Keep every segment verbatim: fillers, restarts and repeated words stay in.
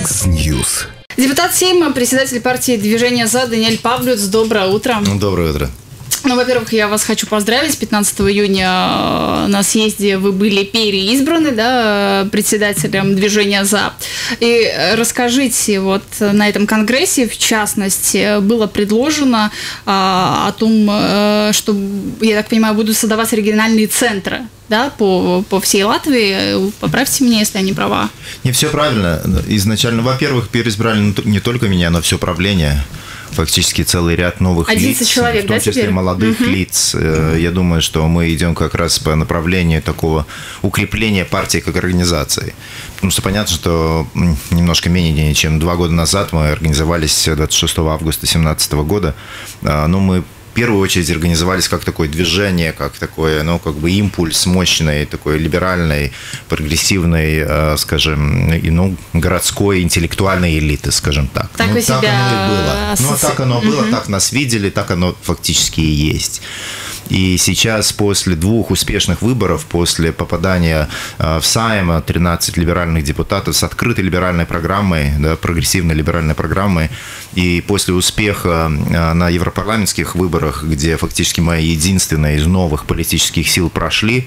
Уикс-Ньюс. Депутат Сейма, председатель партии «Движение за» Даниэль Павлюц. Доброе утро. Доброе утро. Ну, во-первых, я вас хочу поздравить. пятнадцатого июня на съезде вы были переизбраны, да, председателем «Движения за». И расскажите, вот на этом конгрессе, в частности, было предложено а, о том, а, что, я так понимаю, будут создаваться региональные центры, да, по, по всей Латвии. Поправьте меня, если я не права. Не, все правильно. Изначально, во-первых, переизбрали не только меня, но все правление. Фактически целый ряд новых лиц, человек, в том да, числе теперь? молодых угу. лиц. Я думаю, что мы идем как раз по направлению такого укрепления партии как организации. Потому что понятно, что немножко менее чем два года назад мы организовались двадцать шестого августа две тысячи семнадцатого года, но мы в первую очередь организовались как такое движение, как такой, ну, как бы импульс мощный, такой либеральной, прогрессивной, скажем, и, ну, городской интеллектуальной элиты, скажем так. Так, ну, вы так себя оно и было. асоци... Ну, так оно было, угу. так нас видели, так оно фактически и есть. И сейчас, после двух успешных выборов, после попадания в Сайм тринадцать либеральных депутатов с открытой либеральной программой, да, прогрессивной либеральной программой, и после успеха на европарламентских выборах, где фактически мы единственные из новых политических сил прошли,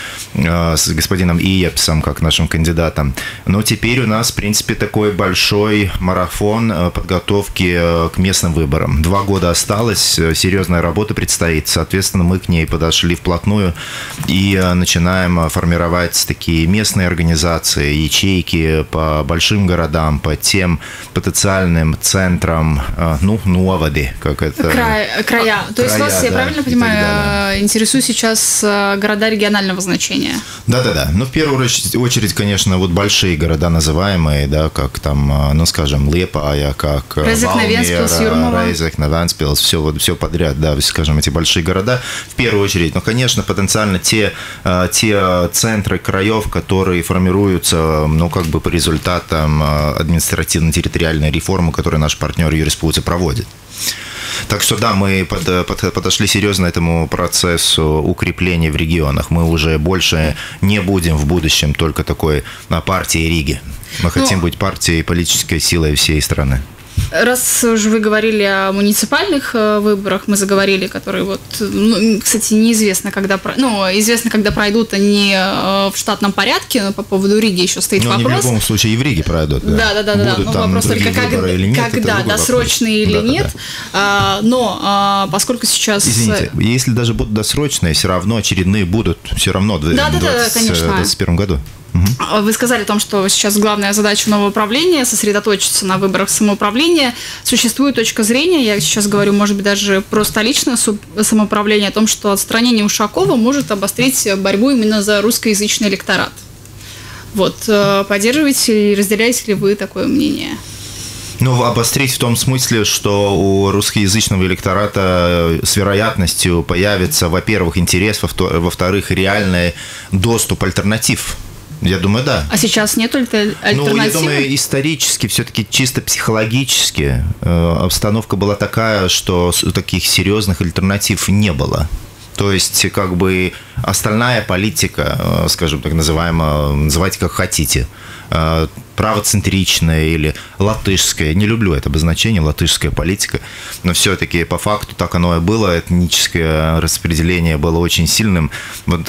с господином Иепсом, как нашим кандидатом. Но теперь у нас, в принципе, такой большой марафон подготовки к местным выборам. Два года осталось, серьезная работа предстоит. Соответственно, мы к ней подошли вплотную и начинаем формировать такие местные организации, ячейки по большим городам, по тем потенциальным центрам, ну, новоды, как это... Край, края. То есть вас, да, я правильно понимаю, интересуют сейчас города регионального значения? Да-да-да. Ну, в первую очередь, конечно, вот большие города называемые, да, как там, ну, скажем, Лиепая, как Валмиера, Рейзек, Вентспилс, все, вот, все подряд, да, скажем, эти большие города, в первую очередь. Но, конечно, потенциально те, те центры краев, которые формируются, ну, как бы по результатам административно-территориальной реформы, которую наш партнер Юриспутия проводит. Так что да, мы под, под, подошли серьезно к этому процессу укрепления в регионах. Мы уже больше не будем в будущем только такой партией Риги. Мы хотим ну, быть партией, политической силой всей страны. Раз уже вы говорили о муниципальных выборах, мы заговорили, которые вот, ну, кстати, неизвестно, когда, ну, известно, когда пройдут они в штатном порядке, но по поводу Риги еще стоит но вопрос. Они в любом случае и в Риге пройдут. Да, да, да, да. Будут Ну, там вопрос только, как, или нет, когда, досрочные или да, нет. Да, да. А, но а, поскольку сейчас... Извините, если даже будут досрочные, все равно очередные будут, все равно в да, да, да, двадцать первом году. Вы сказали о том, что сейчас главная задача нового правления – сосредоточиться на выборах самоуправления. Существует точка зрения, я сейчас говорю, может быть, даже про столичное самоуправление, о том, что отстранение Ушакова может обострить борьбу именно за русскоязычный электорат. Вот, поддерживаете и разделяете ли вы такое мнение? Ну, обострить в том смысле, что у русскоязычного электората с вероятностью появится, во-первых, интерес, во-вторых, реальный доступ альтернатив. Я думаю, да. А сейчас нет альтернативы? Ну, я думаю, исторически, все-таки чисто психологически э, обстановка была такая, что таких серьезных альтернатив не было. То есть, как бы, остальная политика, э, скажем так называемая, называйте как хотите, э, правоцентричная или латышская, не люблю это обозначение, латышская политика, но все-таки по факту так оно и было, этническое распределение было очень сильным. Вот,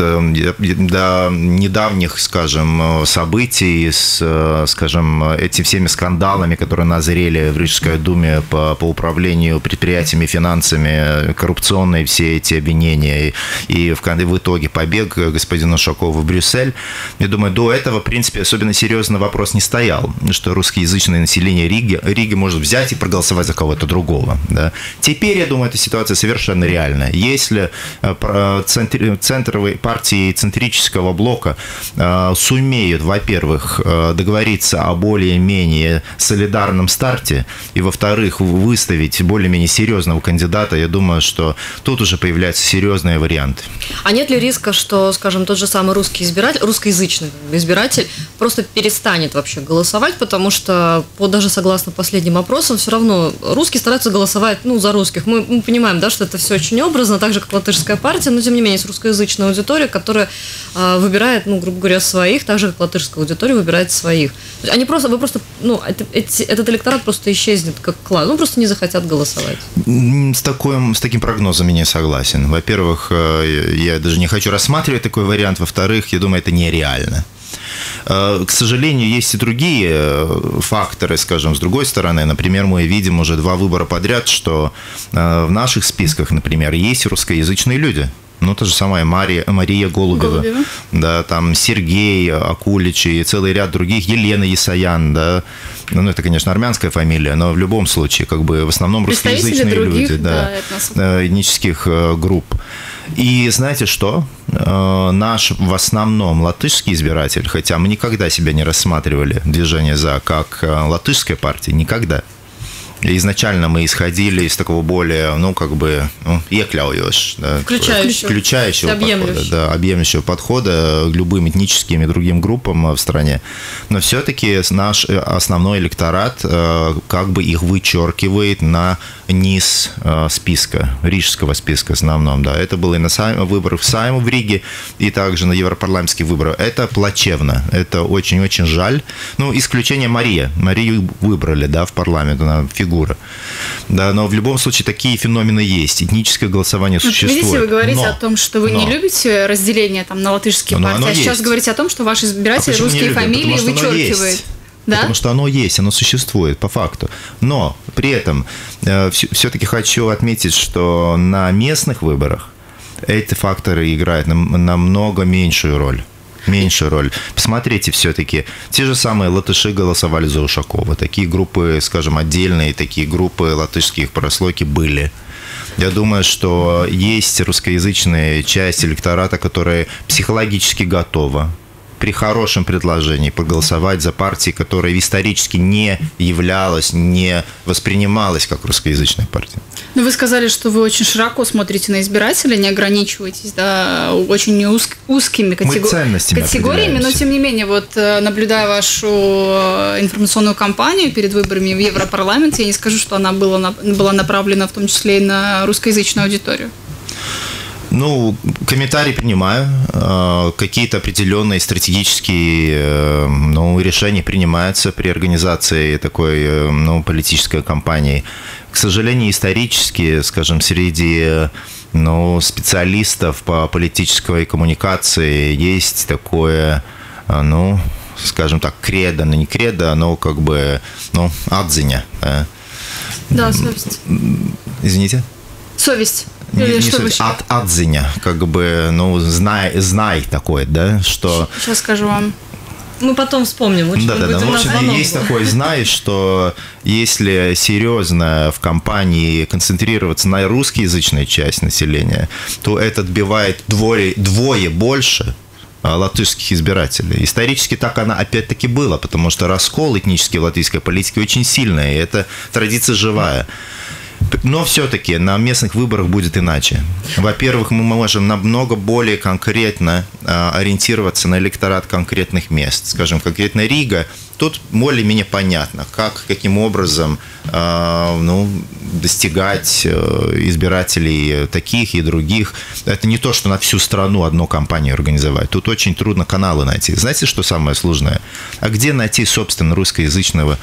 до недавних, скажем, событий с, скажем, этими всеми скандалами, которые назрели в Рижской думе по, по управлению предприятиями, финансами, коррупционные все эти обвинения, и, и в, в итоге побег господина Ушакова в Брюссель, я думаю, до этого, в принципе, особенно серьезный вопрос не стоял, что русскоязычное население Риги, Риги может взять и проголосовать за кого-то другого. Да. Теперь, я думаю, эта ситуация совершенно реальна. Если центр, центровые партии центрического блока сумеют, во-первых, договориться о более-менее солидарном старте, и, во-вторых, выставить более-менее серьезного кандидата, я думаю, что тут уже появляются серьезные варианты. А нет ли риска, что, скажем, тот же самый русский избиратель, русскоязычный избиратель просто перестанет вообще голосовать, потому что по, даже согласно последним опросам, все равно русские стараются голосовать, ну, за русских. Мы, мы понимаем, да, что это все очень образно, так же, как латышская партия, но, тем не менее, есть русскоязычная аудитория, которая э, выбирает, ну, грубо говоря, своих, так же, как латышская аудитория выбирает своих. Они просто, вы просто, ну, это, эти, этот электорат просто исчезнет как класс, ну, просто не захотят голосовать. С, такой, с таким прогнозом я не согласен. Во-первых, я даже не хочу рассматривать такой вариант. Во-вторых, я думаю, это нереально. К сожалению, есть и другие факторы, скажем, с другой стороны. Например, мы видим уже два выбора подряд, что в наших списках, например, есть русскоязычные люди. Ну, та же самая Мария, Мария Голубева, Голубева, да, там Сергей Акулич и целый ряд других, Елена Исаян, да. Ну, это, конечно, армянская фамилия, но в любом случае, как бы в основном русскоязычные других, люди, да, да, этнических групп. И знаете что? Наш в основном латышский избиратель, хотя мы никогда себя не рассматривали, движение «За», как латышская партия, никогда. Изначально мы исходили из такого более, ну, как бы, ну, иekļaujošs, да, включающего, включающего подхода, да, объемлющего подхода к любым этническим и другим группам в стране. Но все-таки наш основной электорат как бы их вычеркивает на низ списка, рижского списка в основном, да. Это было и на выборах в Сайм в Риге, и также на европарламентских выборах. Это плачевно, это очень-очень жаль. Ну, исключение Мария. Марию выбрали, да, в парламент, она фигура. Да, но в любом случае такие феномены есть. Этническое голосование существует. Видите, вы говорите но, о том, что вы но, не любите разделение там, на латышские но партии, а сейчас есть. говорите о том, что ваши избиратели а русские фамилии вычеркивают. Да? Потому что оно есть, оно существует по факту. Но при этом э, все-таки хочу отметить, что на местных выборах эти факторы играют намного меньшую роль. Меньшую роль. Посмотрите, все-таки, те же самые латыши голосовали за Ушакова. Такие группы, скажем, отдельные такие группы латышских прослойки были. Я думаю, что есть русскоязычная часть электората, которая психологически готова при хорошем предложении проголосовать за партии, которая исторически не являлась, не воспринималась как русскоязычная партия. Но вы сказали, что вы очень широко смотрите на избирателей, не ограничиваетесь, да, очень уз- узкими категор- категориями, но тем не менее, вот наблюдая вашу информационную кампанию перед выборами в Европарламент, я не скажу, что она была, на- была направлена в том числе и на русскоязычную аудиторию. Ну, комментарии принимаю. Какие-то определенные стратегические, ну, решения принимаются при организации такой, ну, политической кампании. К сожалению, исторически, скажем, среди, ну, специалистов по политической коммуникации есть такое, ну, скажем так, кредо, ну, не кредо, но как бы, ну, отзыня. Да, да, совесть. Извините? Совесть. Не, не суть, от, отзыня, как бы, ну, знай, знай такое, да, что... Сейчас скажу вам. Мы потом вспомним. Да, да, да. В общем, есть такое, знаешь, что если серьезно в кампании концентрироваться на русскоязычной части населения, то это отбивает двое, двое больше латышских избирателей. Исторически так она опять-таки была, потому что раскол этнический в латышской политике очень сильный, и это традиция живая. Но все-таки на местных выборах будет иначе. Во-первых, мы можем намного более конкретно ориентироваться на электорат конкретных мест. Скажем, конкретно Рига, тут более-менее понятно, как, каким образом ну, достигать избирателей таких и других. Это не то, что на всю страну одну кампанию организовать. Тут очень трудно каналы найти. Знаете, что самое сложное? А где найти, собственно, русскоязычного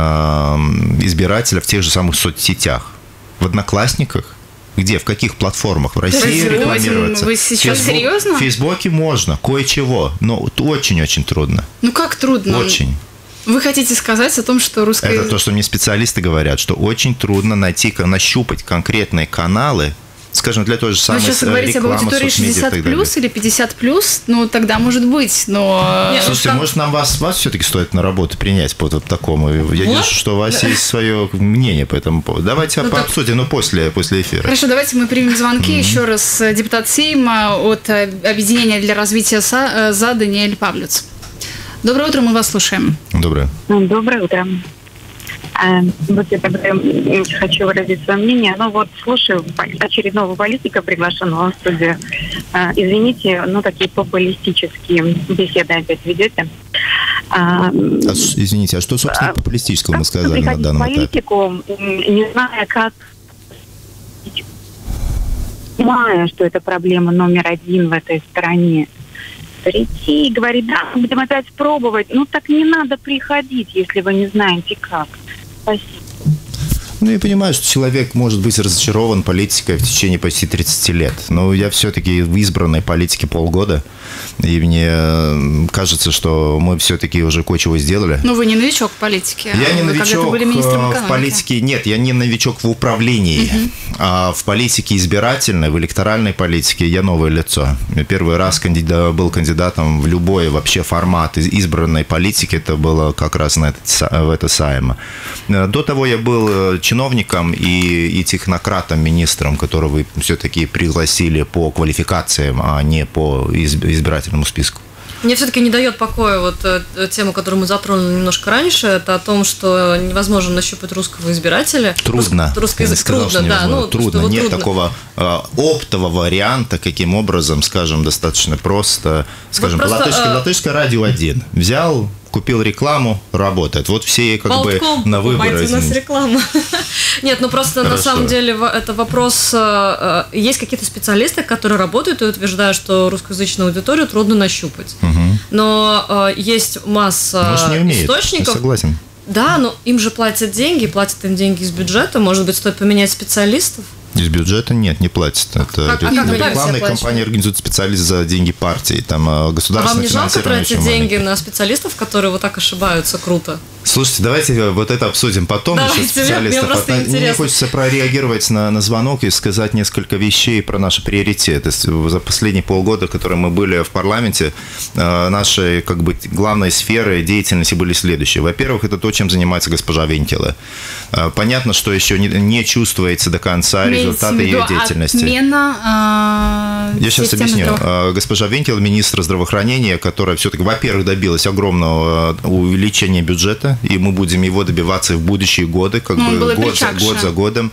избирателя в тех же самых соцсетях? В Одноклассниках? Где? В каких платформах? В России вы рекламироваться? Вы сейчас Фейсбук, серьезно? В Фейсбуке можно, кое-чего, но очень-очень трудно. Ну как трудно? Очень. Вы хотите сказать о том, что русское... Это то, что мне специалисты говорят, что очень трудно найти, нащупать конкретные каналы, скажем, для той же самой рекламы. Вы сейчас говорите об аудитории шестьдесят плюс или пятьдесят плюс, ну тогда может быть, но... Нет, Слушайте, там... может нам вас, вас все-таки стоит на работу принять по вот такому? Я вот? вижу, что у вас да. есть свое мнение по этому поводу. Давайте ну, пообсудим, так... но после, после эфира. Хорошо, давайте мы примем звонки. Mm-hmm. Еще раз депутат Сейма от Объединения для развития ЗА Даниэль Павлюц. Доброе утро, мы вас слушаем. Доброе. Доброе утро. Вот я тогда хочу выразить свое мнение. Ну вот, слушаю очередного политика, приглашенного в студию. Извините, ну такие популистические беседы опять ведете. А, а, извините, а что, собственно, популистического мы сказали на данном этапе? Политику, не зная, как, понимая, что это проблема номер один в этой стране, прийти и говорить, да, мы будем опять пробовать. Ну, так не надо приходить, если вы не знаете как. Спасибо. Ну, я понимаю, что человек может быть разочарован политикой в течение почти тридцати лет. Но я все-таки в избранной политике полгода. И мне кажется, что мы все-таки уже кое-чего сделали. Ну, вы не новичок в политике. Я не вы новичок были министром в политике. Нет, я не новичок в управлении. Угу. А в политике избирательной, в электоральной политике я новое лицо. Я первый раз кандидат, был кандидатом в любой вообще формат избранной политики. Это было как раз на этот, в это Сайма. До того я был чиновником и, и технократом, министром, которого вы все-таки пригласили по квалификациям, а не по избирательному списку. Мне все-таки не дает покоя вот тему, которую мы затронули немножко раньше, это о том, что невозможно нащупать русского избирателя. Трудно. Русский язык сказал, трудно, да. Ну, трудно. Нет трудно. такого э, оптового варианта, каким образом, скажем, достаточно просто, скажем, вот просто, латышское, э... латышское радио один взял, купил рекламу, работает. Вот все как Болтком, бы на выборы. У нас реклама. Нет, ну просто Хорошо. На самом деле это вопрос. Есть какие-то специалисты, которые работают и утверждают, что русскоязычную аудиторию трудно нащупать. Угу. Но есть масса Может, не умеет. источников. Я согласен. Да, но им же платят деньги, платят им деньги из бюджета. Может быть, стоит поменять специалистов? Из бюджета нет, не платят. Это а, а рекламные компании организуют специалисты за деньги партии. Там государственное а вам не жалко тратить деньги на специалистов, которые вот так ошибаются круто? Слушайте, давайте вот это обсудим потом. Давайте, еще специалистов. Мне, мне хочется прореагировать на, на звонок и сказать несколько вещей про наши приоритеты. За последние полгода, которые мы были в парламенте, наши как бы главные сферы деятельности были следующие. Во-первых, это то, чем занимается госпожа Венкела. Понятно, что еще не, не чувствуется до конца результаты ее деятельности. Отмена, э, Я сейчас объясню. Здраво... Госпожа Венкела, министр здравоохранения, которая все-таки, во-первых, добилась огромного увеличения бюджета, и мы будем его добиваться в будущие годы, как ну, бы год за, год за годом.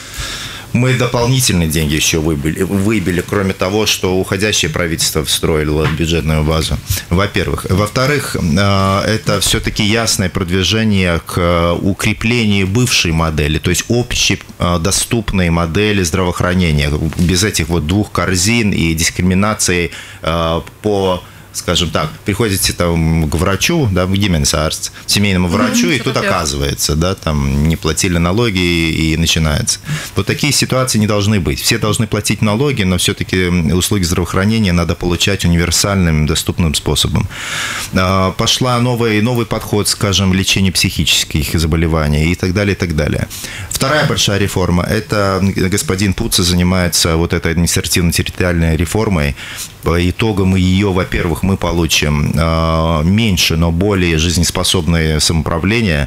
Мы дополнительные деньги еще выбили, выбили, кроме того, что уходящее правительство встроило в бюджетную базу, во-первых. Во-вторых, это все-таки ясное продвижение к укреплению бывшей модели, то есть общедоступной модели здравоохранения, без этих вот двух корзин и дискриминации по... Скажем так, приходите там к врачу, да, в гименсарст, семейному врачу, mm-hmm, и тут оказывается, да, там не платили налоги и, и начинается. Вот такие ситуации не должны быть. Все должны платить налоги, но все-таки услуги здравоохранения надо получать универсальным, доступным способом. Пошла новый, новый подход, скажем, лечению психических заболеваний и так далее, и так далее. Вторая большая реформа – это господин Пуца занимается вот этой административно-территориальной реформой. По итогам ее, во-первых, мы получим э, меньше, но более жизнеспособное самоуправление.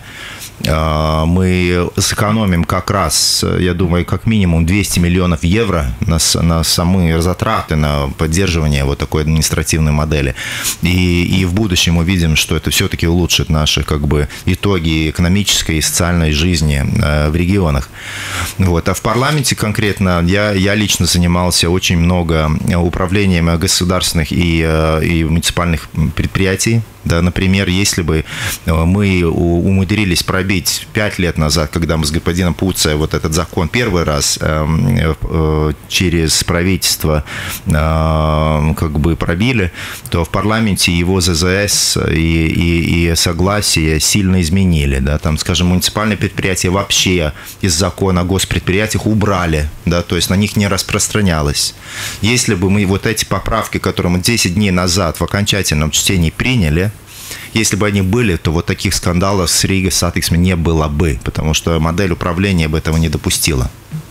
Э, мы сэкономим как раз, я думаю, как минимум двести миллионов евро на, на самые затраты на поддерживание вот такой административной модели. И, и в будущем увидим, что это все-таки улучшит наши как бы, итоги экономической и социальной жизни э, в регионах. Вот. А в парламенте конкретно я, я лично занимался очень много управлением государственных и, и муниципальных предприятий. Да, например, если бы мы умудрились пробить пять лет назад, когда мы с господином Пуцей вот этот закон первый раз э, э, через правительство э, как бы пробили, то в парламенте его ЗЗС и, и, и согласие сильно изменили. Да, там, скажем, муниципальные предприятия вообще из закона о госпредприятиях убрали, да, то есть на них не распространялось. Если бы мы вот эти поправки, которые мы десять дней назад в окончательном чтении приняли, если бы они были, то вот таких скандалов с Рига Сатексме не было бы, потому что модель управления бы этого не допустила.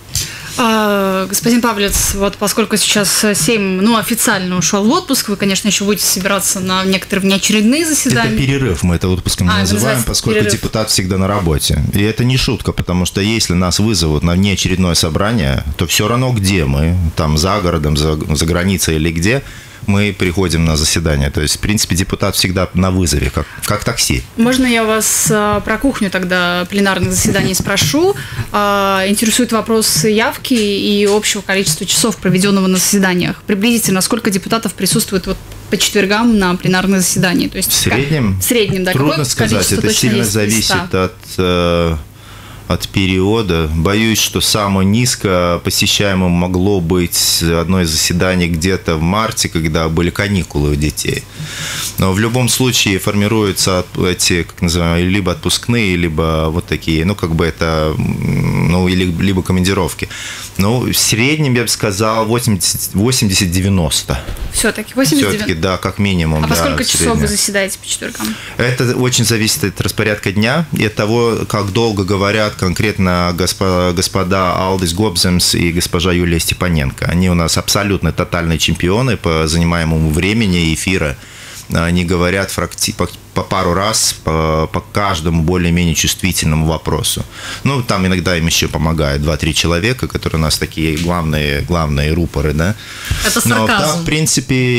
А, господин Павлец, вот поскольку сейчас Сейм, ну, официально ушел в отпуск, вы, конечно, еще будете собираться на некоторые внеочередные заседания. Это перерыв, мы это отпуском а, называем, поскольку перерыв. Депутат всегда на работе. И это не шутка, потому что если нас вызовут на внеочередное собрание, то все равно где мы, там за городом, за, за границей или где, мы приходим на заседание. То есть, в принципе, депутат всегда на вызове, как, как такси. Можно я вас а, про кухню тогда пленарных заседаний спрошу? А, интересует вопрос явки и общего количества часов, проведенного на заседаниях. Приблизительно, сколько депутатов присутствует вот по четвергам на пленарное заседание. То есть, в среднем? Как, в среднем, да. Трудно сказать, это сильно зависит от, э, от периода. Боюсь, что самое низко посещаемым могло быть одно из заседаний где-то в марте, когда были каникулы у детей. Но в любом случае формируются эти, как называемые, либо отпускные, либо вот такие, ну, как бы это, ну, или, либо командировки. Ну, в среднем, я бы сказал, восемьдесят-девяносто. Все-таки восемьдесят-девяносто? Все-таки, да, как минимум. А да, по сколько среднем. часов вы заседаете по четвергам? Это очень зависит от распорядка дня и от того, как долго говорят конкретно господа, господа Алдис Гобземс и госпожа Юлия Степаненко. Они у нас абсолютно тотальные чемпионы по занимаемому времени эфира. Они говорят по, по пару раз по, по каждому более-менее чувствительному вопросу. Ну, там иногда им еще помогают два-три человека, которые у нас такие главные, главные рупоры, да. Это сарказм. Но да, в принципе,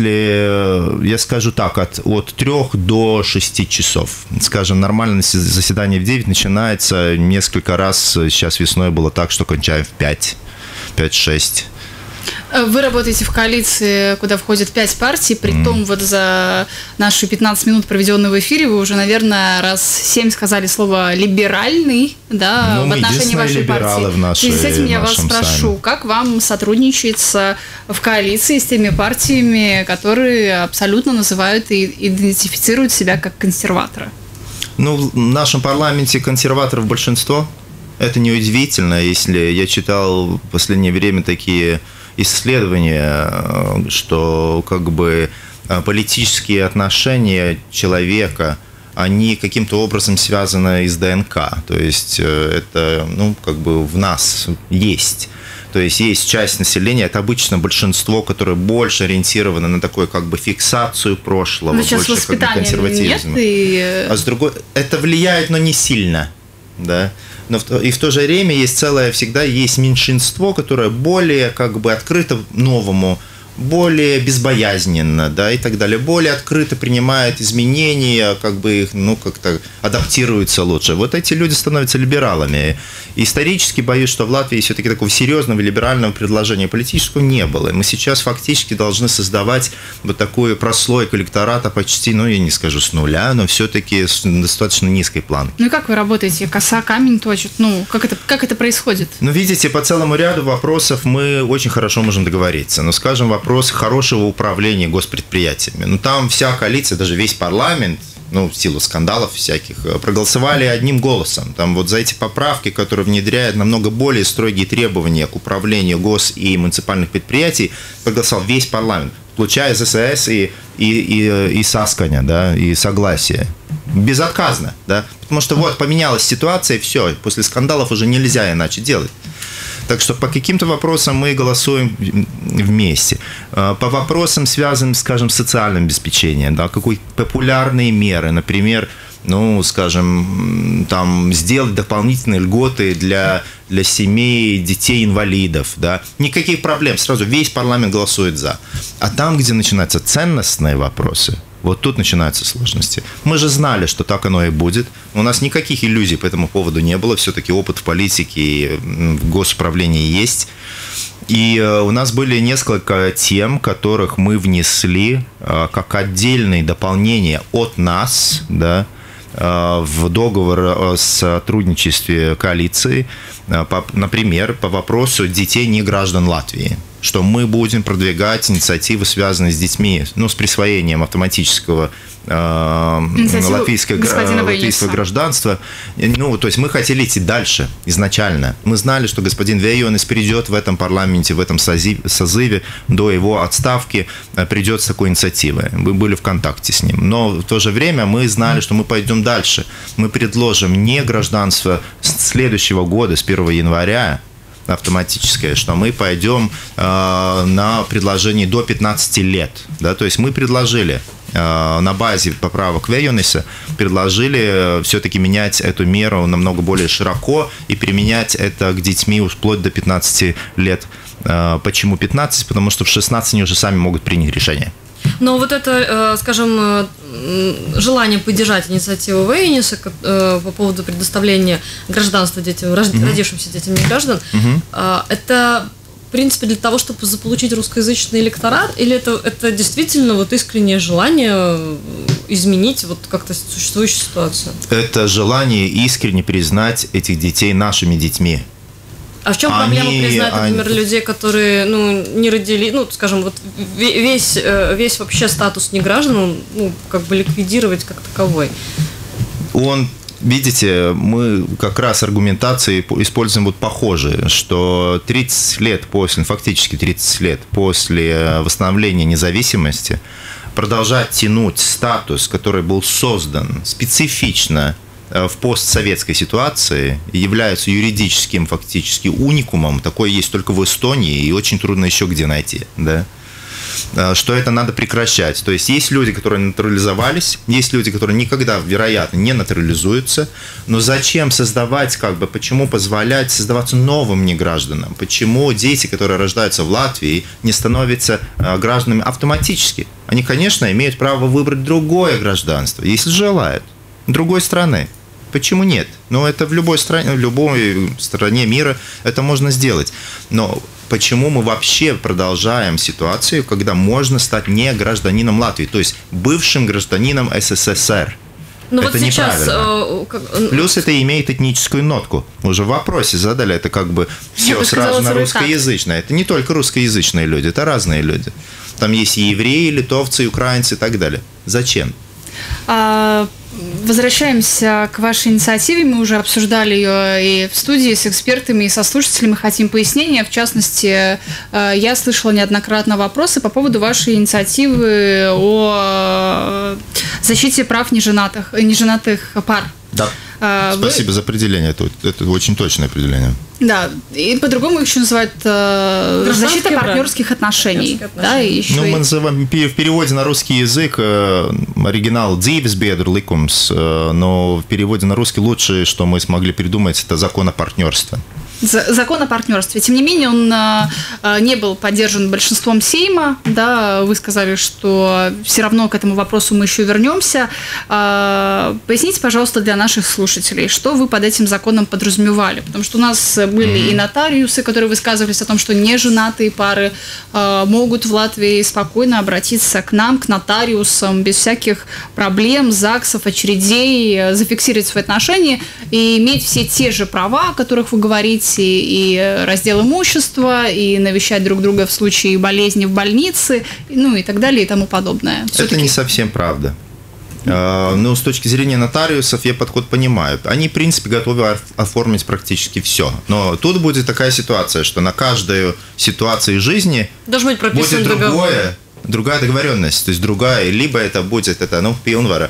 если, я скажу так, от, от трех до шести часов. Скажем, нормальное заседание в девять начинается. Несколько раз сейчас весной было так, что кончаем в пять, пять-шесть. Вы работаете в коалиции, куда входят пять партий, притом mm. вот за наши пятнадцать минут, проведенные в эфире, вы уже, наверное, раз семь сказали слово «либеральный», да, ну, в отношении вашей партии. В нашей, и с этим я вас спрошу, сами. Как вам сотрудничается в коалиции с теми партиями, которые абсолютно называют и идентифицируют себя как консерваторы? Ну, в нашем парламенте консерваторов большинство. Это неудивительно, если я читал в последнее время такие исследования, что как бы политические отношения человека, они каким-то образом связаны с ДНК. То есть это, ну, как бы в нас есть. То есть есть часть населения, это обычно большинство, которое больше ориентировано на такую как бы фиксацию прошлого, но больше как бы консерватизм. И... А с другой, это влияет, но не сильно, да. Но в, и в то же время есть целое, всегда есть меньшинство, которое более как бы открыто новому, более безбоязненно, да, и так далее, более открыто принимает изменения, как бы их, ну, как-то адаптируются лучше. Вот эти люди становятся либералами. Исторически боюсь, что в Латвии все-таки такого серьезного либерального предложения политического не было. Мы сейчас фактически должны создавать вот такую прослойку электората почти, ну, я не скажу с нуля, но все-таки с достаточно низкой планки. Ну и как вы работаете? Коса камень точит? Ну, как это, как это происходит? Ну, видите, по целому ряду вопросов мы очень хорошо можем договориться. Но, скажем, вопрос хорошего управления госпредприятиями. Ну, там вся коалиция, даже весь парламент, ну, в силу скандалов всяких, проголосовали одним голосом. Там вот за эти поправки, которые внедряют намного более строгие требования к управлению гос- и муниципальных предприятий, проголосовал весь парламент, включая ЗСС и, и, и, и Сасканя, да, и согласие. Безотказно, да, потому что вот поменялась ситуация, и все, после скандалов уже нельзя иначе делать. Так что по каким-то вопросам мы голосуем вместе. По вопросам, связанным, скажем, с социальным обеспечением, да, какие популярные меры, например, ну, скажем, там, сделать дополнительные льготы для, для семей, детей-инвалидов, да, никаких проблем, сразу весь парламент голосует за. А там, где начинаются ценностные вопросы, вот тут начинаются сложности. Мы же знали, что так оно и будет. У нас никаких иллюзий по этому поводу не было. Все-таки опыт в политике и в госуправлении есть. И у нас были несколько тем, которых мы внесли как отдельные дополнения от нас, да, в договор о сотрудничестве коалиции, например, по вопросу детей не граждан Латвии, что мы будем продвигать инициативы, связанные с детьми, ну, с присвоением автоматического э, латвийского, латвийского гражданства. Ну, то есть мы хотели идти дальше изначально. Мы знали, что господин Вейонис придет в этом парламенте, в этом созыве, до его отставки придет с такой инициативой. Мы были в контакте с ним. Но в то же время мы знали, что мы пойдем дальше. Мы предложим не гражданство с следующего года, с первого января, автоматическое, что мы пойдем э, на предложение до пятнадцати лет. Да? То есть мы предложили э, на базе поправок Вейониса, предложили все-таки менять эту меру намного более широко и применять это к детьми вплоть до пятнадцати лет. Э, почему пятнадцать? Потому что в шестнадцать они уже сами могут принять решение. Но вот это, скажем, желание поддержать инициативу Вейониса по поводу предоставления гражданства детям, mm-hmm. родившимся детям не граждан, mm-hmm. это принципе, для того, чтобы заполучить русскоязычный электорат, или это, это действительно вот искреннее желание изменить вот как-то существующую ситуацию? Это желание искренне признать этих детей нашими детьми. А в чем они, проблема признать, например, они... людей, которые, ну, не родили, ну, скажем, вот весь, весь вообще статус неграждан, ну, как бы ликвидировать как таковой? Он, видите, мы как раз аргументации используем вот похожие, что тридцать лет после, фактически тридцать лет после восстановления независимости продолжать тянуть статус, который был создан специфично в постсоветской ситуации, является юридическим фактически уникумом. Такое есть только в Эстонии и очень трудно еще где найти, да? Что это надо прекращать. То есть есть люди, которые натурализовались, есть люди, которые никогда, вероятно, не натурализуются, но зачем создавать, как бы, почему позволять создаваться новым негражданам? Почему дети, которые рождаются в Латвии, не становятся гражданами автоматически? Они, конечно, имеют право выбрать другое гражданство, если желают, другой страны. Почему нет? Ну, это в любой стране, в любой стране мира это можно сделать. Но почему мы вообще продолжаем ситуацию, когда можно стать не гражданином Латвии, то есть бывшим гражданином СССР? Ну, это вот сейчас, неправильно. Э, как... Плюс это имеет этническую нотку. Уже в вопросе задали, это как бы все сразу на русскоязычное. Это не только русскоязычные люди, это разные люди. Там есть и евреи, и литовцы, и украинцы и так далее. Зачем? А... Возвращаемся к вашей инициативе. Мы уже обсуждали ее и в студии с экспертами, и со слушателями. Хотим пояснения. В частности, я слышала неоднократно вопросы по поводу вашей инициативы о защите прав неженатых, неженатых пар. Да. Вы... Спасибо за определение. Это, это очень точное определение. Да, и по-другому их еще называют э, защита партнерских отношений. Да, и еще ну, и... мы называем в переводе на русский язык э, оригинал «dzīvesbiedru likums», э, но в переводе на русский лучшее, что мы смогли придумать, это закон о партнерстве. Закон о партнерстве. Тем не менее, он э, не был поддержан большинством Сейма. Да, вы сказали, что все равно к этому вопросу мы еще вернемся. Э, поясните, пожалуйста, для наших слушателей, что вы под этим законом подразумевали? Потому что у нас были mm-hmm. и нотариусы, которые высказывались о том, что неженатые пары э, могут в Латвии спокойно обратиться к нам, к нотариусам, без всяких проблем, ЗАГСов, очередей, зафиксировать свои отношения и иметь все те же права, о которых вы говорите, и раздел имущества, и навещать друг друга в случае болезни в больнице, ну и так далее, и тому подобное. Все-таки... Это не совсем правда. Но с точки зрения нотариусов я подход понимаю. Они, в принципе, готовы оформить практически все. Но тут будет такая ситуация, что на каждую ситуацию жизни быть будет другое, другая договоренность. То есть другая, либо это будет, это, ну, пилнвара.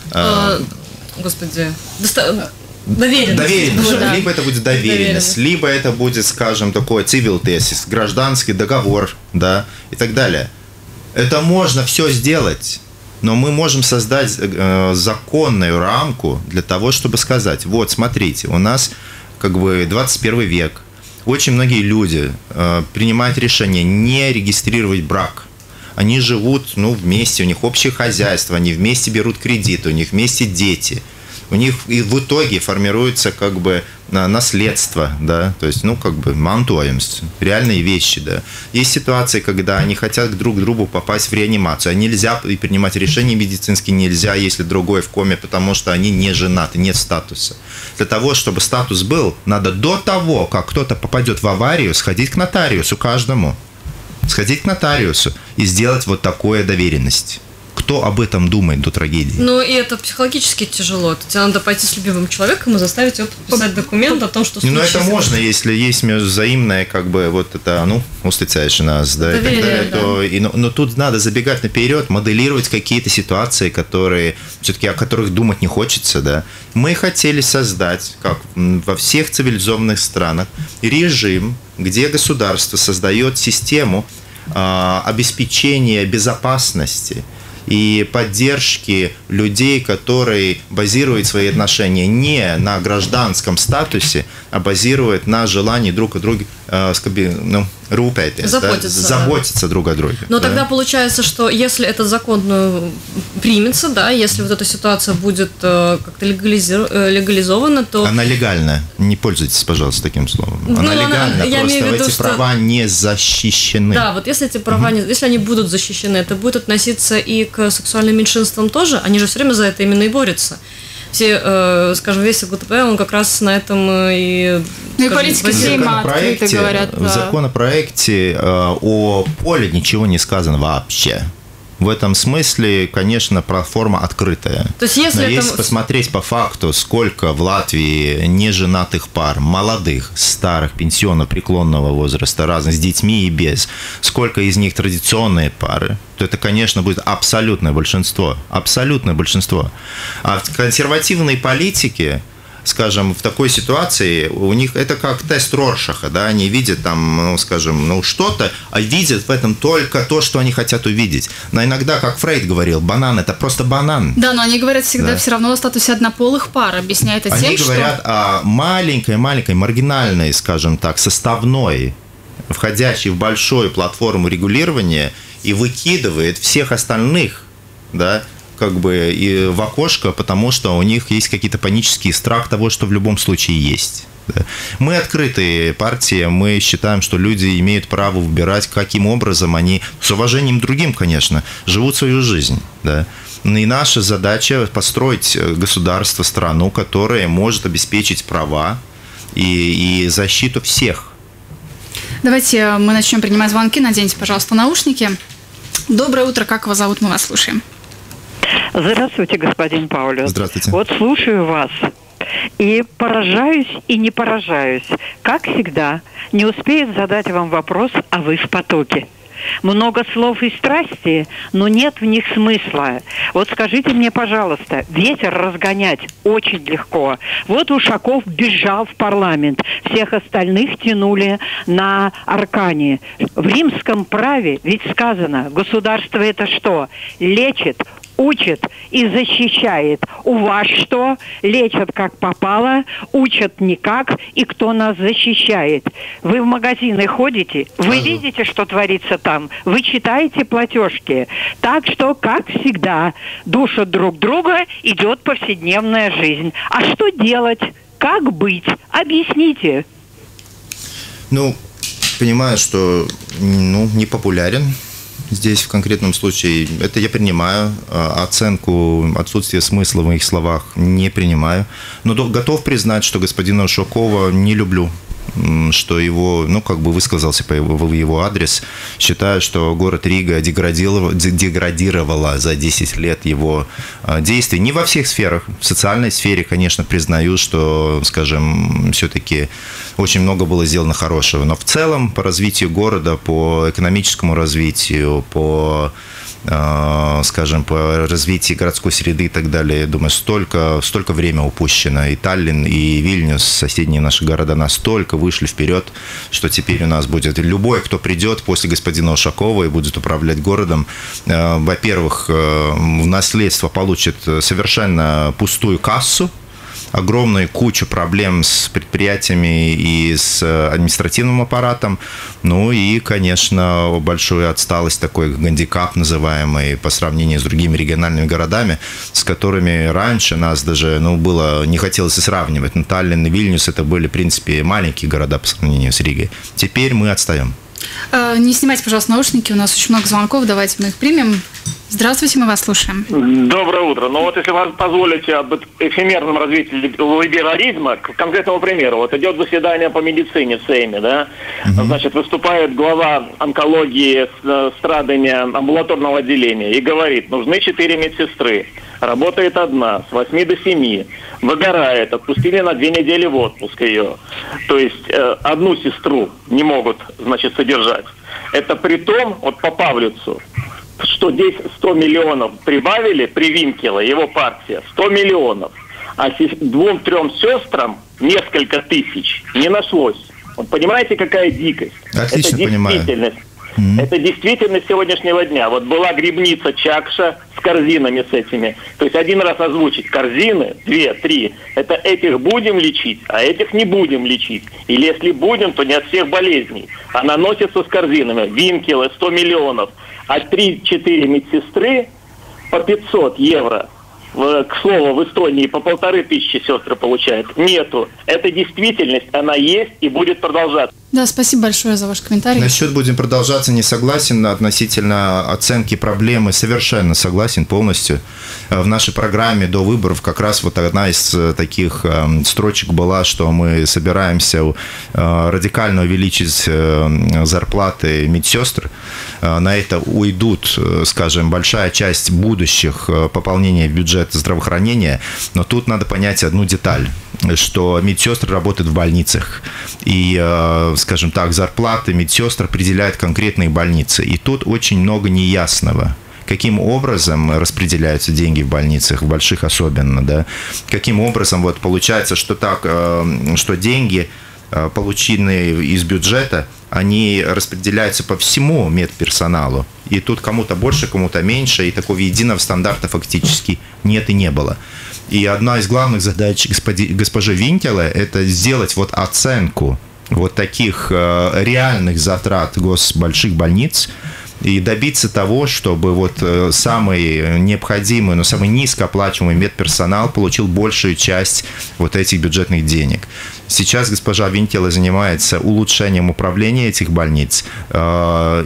А, господи, доста... Доверенность. Доверенность. Ну, да. Либо это будет доверенность, доверенность, либо это будет, скажем, такой цивилтесис, гражданский договор, да, и так далее. Это можно все сделать, но мы можем создать э, законную рамку для того, чтобы сказать, вот, смотрите, у нас как бы двадцать первый век, очень многие люди э, принимают решение не регистрировать брак. Они живут, ну, вместе, у них общее хозяйство, они вместе берут кредиты, у них вместе дети. У них и в итоге формируется как бы наследство, да, то есть, ну, как бы мантуемс, реальные вещи, да. Есть ситуации, когда они хотят друг к другу попасть в реанимацию, а нельзя принимать решения медицинские, нельзя, если другой в коме, потому что они не женаты, нет статуса. Для того, чтобы статус был, надо до того, как кто-то попадет в аварию, сходить к нотариусу каждому, сходить к нотариусу и сделать вот такую доверенность. Кто об этом думает до трагедии? Ну, и это психологически тяжело. Тебе надо пойти с любимым человеком и заставить его подписать документ о том, что случилось. Ну, это можно, если есть взаимное, как бы, вот это, ну, устыцаешь нас, да, Доверие, и так далее. да. То, и, но, но тут надо забегать наперед, моделировать какие-то ситуации, которые, все-таки о которых думать не хочется, да. Мы хотели создать, как во всех цивилизованных странах, режим, где государство создает систему э, обеспечения безопасности и поддержки людей, которые базируют свои отношения не на гражданском статусе, а базируют на желании друг от друга ну, рūpēties, заботиться, да? заботиться друг о друге. Но да? тогда получается, что если этот закон ну, примется, да, если вот эта ситуация будет э, как-то легализована, то... Она легальная. Не пользуйтесь, пожалуйста, таким словом. Ну, она легальная, я просто виду, эти что... права не защищены. Да, вот если эти права, угу. не, если они будут защищены, это будет относиться и к сексуальным меньшинствам тоже. Они же все время за это именно и борются. Все, э, скажем, весь ЛГБТ, он как раз на этом и... Ну и политика Сейма открыто говорят. В законопроекте э, о поле ничего не сказано вообще. В этом смысле, конечно, платформа открытая. То есть, если Но это... если посмотреть по факту, сколько в Латвии неженатых пар, молодых, старых, пенсионного, преклонного возраста, разных, с детьми и без, сколько из них традиционные пары, то это, конечно, будет абсолютное большинство. Абсолютное большинство. А в консервативной политике, скажем, в такой ситуации у них это как тест Роршаха, да, они видят там, ну, скажем, ну, что-то, а видят в этом только то, что они хотят увидеть. Но иногда, как Фрейд говорил, банан – это просто банан. Да, но они говорят всегда да. все равно о статусе однополых пар, объясняя это они тем, говорят что... о маленькой-маленькой, маргинальной, скажем так, составной, входящей в большую платформу регулирования и выкидывает всех остальных, да, как бы и в окошко, потому что у них есть какие-то панические страх того, что в любом случае есть. Да. Мы открытые партии, мы считаем, что люди имеют право выбирать, каким образом они, с уважением к другим, конечно, живут свою жизнь. Да. И наша задача построить государство, страну, которая может обеспечить права и, и защиту всех. Давайте мы начнем принимать звонки. Наденьте, пожалуйста, наушники. Доброе утро, как вас зовут, мы вас слушаем. Здравствуйте, господин Паулюс. Здравствуйте. Вот слушаю вас и поражаюсь, и не поражаюсь. Как всегда, не успеет задать вам вопрос, а вы в потоке. Много слов и страсти, но нет в них смысла. Вот скажите мне, пожалуйста, ветер разгонять очень легко. Вот Ушаков бежал в парламент, всех остальных тянули на аркане. В римском праве ведь сказано, государство это что? Лечит, учит и защищает. У вас что? Лечат как попало, учат никак, и кто нас защищает? Вы в магазины ходите, вы ага. видите, что творится там, вы читаете платежки. Так что, как всегда, душат друг друга, идет повседневная жизнь. А что делать? Как быть? Объясните. Ну, понимаю, что ну, не популярен. Здесь в конкретном случае, это я принимаю, оценку отсутствия смысла в моих словах не принимаю, но готов признать, что господина Ушакова не люблю, что его, ну, как бы высказался по его, в его адрес, считаю, что город Рига деградировала, деградировала за десять лет его действий. Не во всех сферах. В социальной сфере, конечно, признаю, что, скажем, все-таки очень много было сделано хорошего. Но в целом по развитию города, по экономическому развитию, по, скажем, по развитию городской среды и так далее, я думаю, столько, столько время упущено. И Таллин, и Вильнюс, соседние наши города, настолько вышли вперед, что теперь у нас будет любой, кто придет после господина Ушакова и будет управлять городом, во-первых, в наследство получит совершенно пустую кассу, огромную кучу проблем с предприятиями и с административным аппаратом, ну и, конечно, большую отсталость, такой гандикап называемый, по сравнению с другими региональными городами, с которыми раньше нас даже, ну, было, не хотелось и сравнивать. Ну, Таллин и Вильнюс – это были, в принципе, маленькие города по сравнению с Ригой. Теперь мы отстаем. Не снимайте, пожалуйста, наушники, у нас очень много звонков, давайте мы их примем. Здравствуйте, мы вас слушаем. Доброе утро. Ну вот если вы позволите об эфемерном развитии либерализма, к конкретному примеру, вот идет заседание по медицине в Сейме, да, uh-huh. значит, выступает глава онкологии с страдания амбулаторного отделения и говорит, нужны четыре медсестры, работает одна, с восьми до семи, выгорает, отпустили на две недели в отпуск ее. То есть э, одну сестру не могут, значит, содержать. Это при том, вот по Павлицу, что здесь сто миллионов прибавили при Винкеле, его партия, сто миллионов, а двум-трем сестрам несколько тысяч не нашлось. Вот понимаете, какая дикость? Отлично это понимаю. действительность. Mm-hmm. Это действительность сегодняшнего дня. Вот была грибница Чакша с корзинами с этими. То есть один раз озвучить корзины, две, три. Это этих будем лечить, а этих не будем лечить. Или если будем, то не от всех болезней. А наносится с корзинами. Винкелы, сто миллионов. А три-четыре медсестры по пятьсот евро. К слову, в Эстонии по полторы тысячи сестры получают. Нету. Это действительность, она есть и будет продолжаться. Да, спасибо большое за ваш комментарий. Насчет будем продолжаться, не согласен относительно оценки проблемы, совершенно согласен полностью. В нашей программе до выборов как раз вот одна из таких строчек была, что мы собираемся радикально увеличить зарплаты медсестр. На это уйдут, скажем, большая часть будущих пополнения бюджета здравоохранения, но тут надо понять одну деталь, что медсестры работают в больницах, и, скажем так, зарплаты медсестр определяют конкретные больницы, и тут очень много неясного. Каким образом распределяются деньги в больницах, в больших особенно, да? Каким образом вот получается, что так, что деньги, полученные из бюджета, они распределяются по всему медперсоналу. И тут кому-то больше, кому-то меньше, и такого единого стандарта фактически нет и не было. И одна из главных задач господи, госпожи Винкеле – это сделать вот оценку вот таких э, реальных затрат гос больших больниц и добиться того, чтобы вот э, самый необходимый, но самый низкооплачиваемый медперсонал получил большую часть вот этих бюджетных денег. Сейчас госпожа Винкеле занимается улучшением управления этих больниц, э,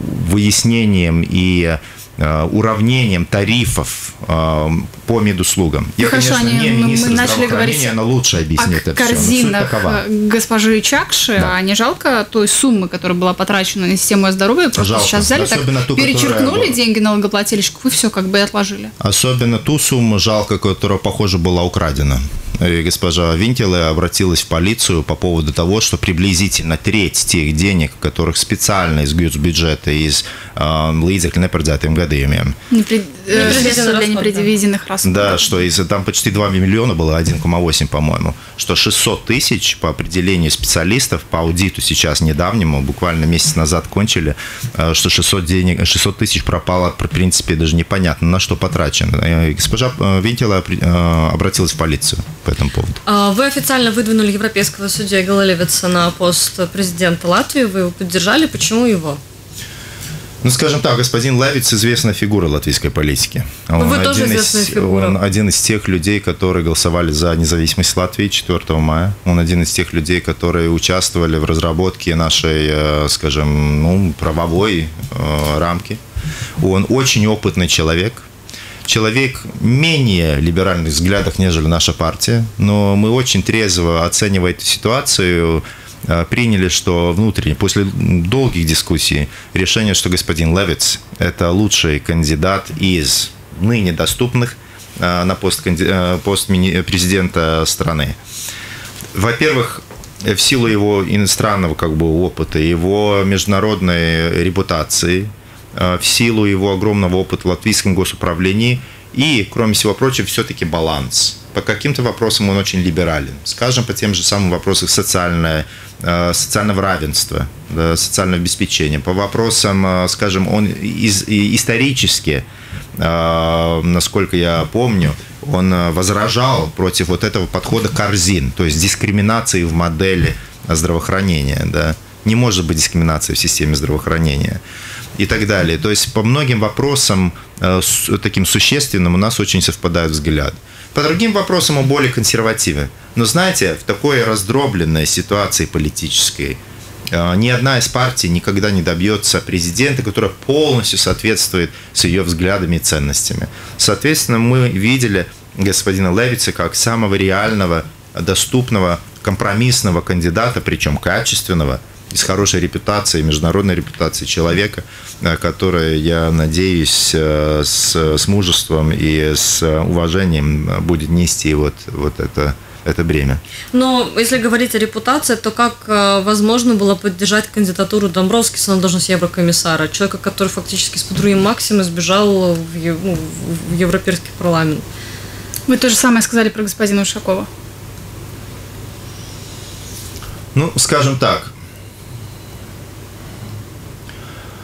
выяснением и уравнением тарифов э, по медуслугам. Я, Хорошо, конечно, не министр мы начали говорить но лучше объяснит это о корзинах госпожи Чакши, да. А не жалко той суммы, которая была потрачена на систему здоровья? Просто жалко. Сейчас взяли, особенно так ту, перечеркнули которая... деньги налогоплательщиков и все, как бы и отложили. Особенно ту сумму жалко, которая, похоже, была украдена. И госпожа Винкеле обратилась в полицию по поводу того, что приблизительно треть тех денег, которых специально из бюджета, из līdzekļu neparedzētiem gadījumiem. Непред... Для непредвиденных расходов. Да, что из там почти два миллиона было, один целых восемь, по-моему, что шестьсот тысяч по определению специалистов по аудиту сейчас недавнему, буквально месяц назад кончили, что шестьсот денег, шестьсот тысяч пропало, в принципе, даже непонятно, на что потрачено. И госпожа Винкеле обратилась в полицию по этому поводу. Вы официально выдвинули европейского судью Егила Левитса на пост президента Латвии, вы его поддержали, почему его? Ну, скажем так, господин Левитс известная фигура латвийской политики. Он Вы тоже известная из, фигура. Он один из тех людей, которые голосовали за независимость Латвии четвёртого мая. Он один из тех людей, которые участвовали в разработке нашей, скажем, ну, правовой э, рамки. Он очень опытный человек. Человек менее либеральных взглядов, нежели наша партия. Но мы очень трезво, оценивая эту ситуацию, приняли, что внутренне, после долгих дискуссий, решение, что господин Левитс – это лучший кандидат из ныне доступных на пост, пост президента страны. Во-первых, в силу его иностранного как бы, опыта, его международной репутации, в силу его огромного опыта в латвийском госуправлении и, кроме всего прочего, все-таки баланс. По каким-то вопросам он очень либерален. Скажем, по тем же самым вопросам социальное, социального равенства, социального обеспечения. По вопросам, скажем, он из, исторически, насколько я помню, он возражал против вот этого подхода корзин, то есть дискриминации в модели здравоохранения. Да? Не может быть дискриминации в системе здравоохранения. И так далее. То есть по многим вопросам таким существенным у нас очень совпадают взгляды. По другим вопросам он более консервативен. Но знаете, в такой раздробленной ситуации политической ни одна из партий никогда не добьется президента, который полностью соответствует с ее взглядами и ценностями. Соответственно, мы видели господина Левитса как самого реального, доступного, компромиссного кандидата, причем качественного, с хорошей репутацией, международной репутацией человека, который, я надеюсь, с, с мужеством и с уважением будет нести вот, вот это, это бремя. Но если говорить о репутации, то как возможно было поддержать кандидатуру Домбровскиса на должность еврокомиссара, человека, который фактически с подругим Максимом сбежал в, ну, в Европейский парламент? Вы то же самое сказали про господина Ушакова. Ну, скажем так,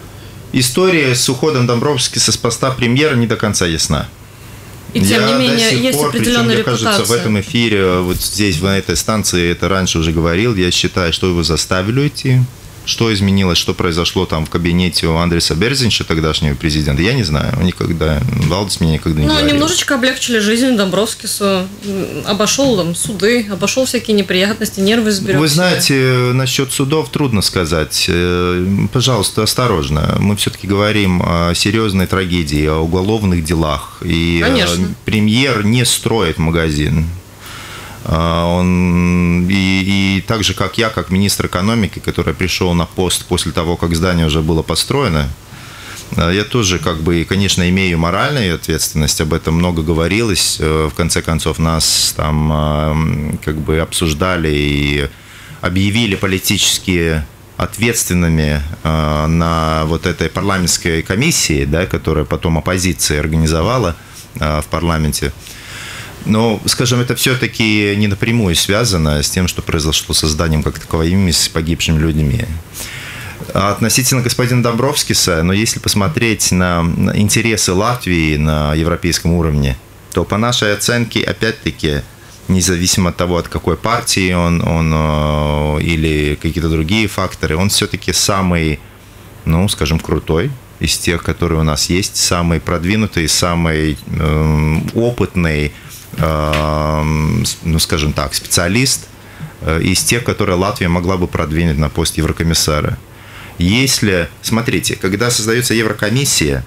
история с уходом Домбровскиса с поста премьера не до конца ясна. И тем Я не менее до сих есть пор, определенная причем, репутация. мне кажется, в этом эфире, вот здесь, на этой станции, это раньше уже говорил, я считаю, что его заставили уйти. Что изменилось, что произошло там в кабинете у Андреса Берзинша, тогдашнего президента, я не знаю. никогда, Валдис мне никогда не Ну, говорил. немножечко облегчили жизнь Домбровскису. Обошел там суды, обошел всякие неприятности, нервы сберег. Вы знаете, насчет судов трудно сказать. Пожалуйста, осторожно. Мы все-таки говорим о серьезной трагедии, о уголовных делах. И Конечно. Премьер не строит магазин. Он, и, и так же, как я, как министр экономики, который пришел на пост после того, как здание уже было построено, я тоже, как бы, конечно, имею моральную ответственность, об этом много говорилось. В конце концов, нас там как бы обсуждали и объявили политически ответственными на вот этой парламентской комиссии, да, которая потом оппозиция организовала в парламенте. Но, скажем, это все-таки не напрямую связано с тем, что произошло со зданием как таковым и с погибшими людьми. А относительно господина Домбровскиса, но если посмотреть на интересы Латвии на европейском уровне, то по нашей оценке, опять-таки, независимо от того, от какой партии он, он или какие-то другие факторы, он все-таки самый, ну, скажем, крутой из тех, которые у нас есть, самый продвинутый, самый э, опытный, ну, скажем так, специалист из тех, которые Латвия могла бы продвинуть на пост еврокомиссара. Если, смотрите, когда создается Еврокомиссия,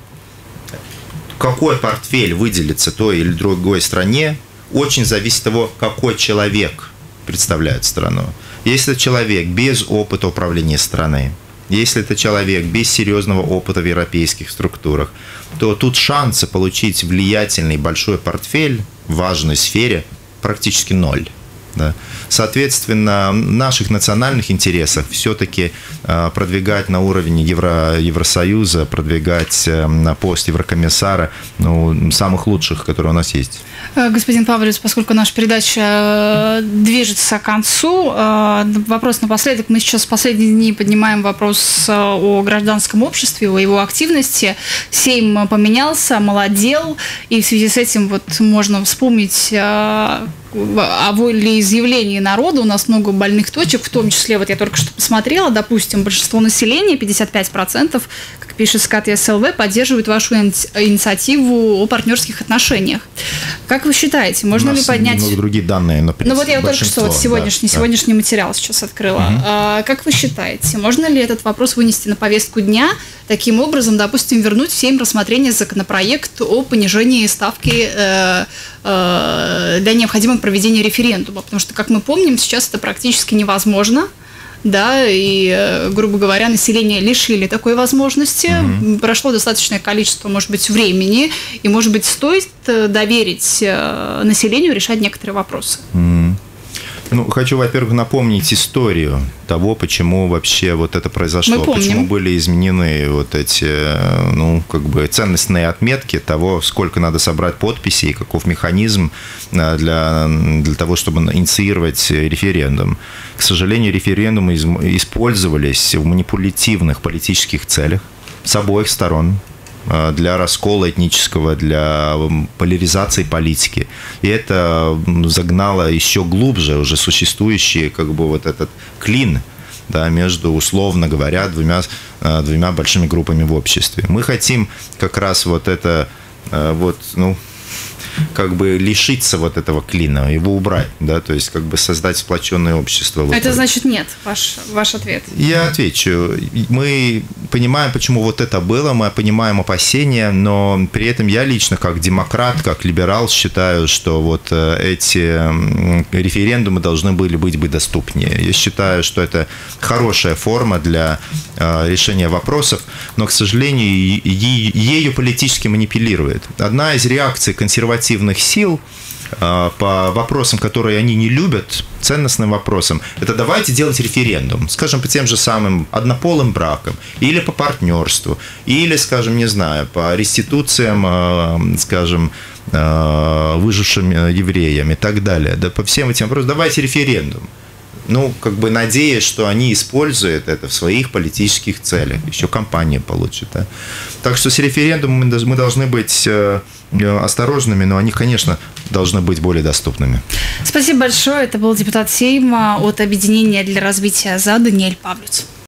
какой портфель выделится той или другой стране, очень зависит от того, какой человек представляет страну. Если это человек без опыта управления страной, если это человек без серьезного опыта в европейских структурах, то тут шансы получить влиятельный большой портфель в важной сфере практически ноль. Да. Соответственно, в наших национальных интересах все-таки э, продвигать на уровне Евро, Евросоюза, продвигать э, на пост еврокомиссара, ну, самых лучших, которые у нас есть. Господин Павлович, поскольку наша передача движется к концу, вопрос напоследок. Мы сейчас в последние дни поднимаем вопрос о гражданском обществе, о его активности. Сейм поменялся, молодел, и в связи с этим вот можно вспомнить о волеизъявлении народа. У нас много больных точек, в том числе, вот я только что посмотрела, допустим, большинство населения, пятьдесят пять процентов, как пишет СКАТ СЛВ, поддерживает вашу инициативу о партнерских отношениях. Как вы считаете, можно ли поднять... много другие данные, но Ну вот я только что вот сегодняшний, да, сегодняшний да. материал сейчас открыла. Угу. А, как вы считаете, можно ли этот вопрос вынести на повестку дня, таким образом, допустим, вернуть всем рассмотрение законопроект о понижении ставки э, э, для необходимого проведения референдума? Потому что, как мы помним, сейчас это практически невозможно. Да, и, грубо говоря, население лишили такой возможности. Mm-hmm. Прошло достаточное количество, может быть, времени, и, может быть, стоит доверить населению решать некоторые вопросы. Mm-hmm. Ну, хочу, во-первых, напомнить историю того, почему вообще вот это произошло, почему были изменены вот эти, ну, как бы ценностные отметки того, сколько надо собрать подписей, каков механизм для, для того, чтобы инициировать референдум. К сожалению, референдумы использовались в манипулятивных политических целях с обоих сторон, для раскола этнического, для поляризации политики. И это загнало еще глубже уже существующий как бы вот этот клин, да, между, условно говоря, двумя, двумя большими группами в обществе. Мы хотим как раз вот это, вот, ну, как бы лишиться вот этого клина, его убрать, да, то есть как бы создать сплоченное общество. Это значит нет, ваш, ваш ответ. Я отвечу. Мы понимаем, почему вот это было, мы понимаем опасения, но при этом я лично как демократ, как либерал считаю, что вот эти референдумы должны были быть бы доступнее. Я считаю, что это хорошая форма для решения вопросов, но, к сожалению, ею политически манипулируют. Одна из реакций консервативных сил по вопросам, которые они не любят, ценностным вопросам, это давайте делать референдум, скажем, по тем же самым однополым бракам, или по партнерству, или, скажем, не знаю, по реституциям, скажем, выжившим евреям и так далее. Да, по всем этим вопросам давайте референдум. ну, как бы надеясь, что они используют это в своих политических целях. Еще компания получит. Да? Так что с референдумом мы должны быть осторожными, но они, конечно, должны быть более доступными. Спасибо большое. Это был депутат Сейма от Объединения для развития ЗА Даниэль Павлюц.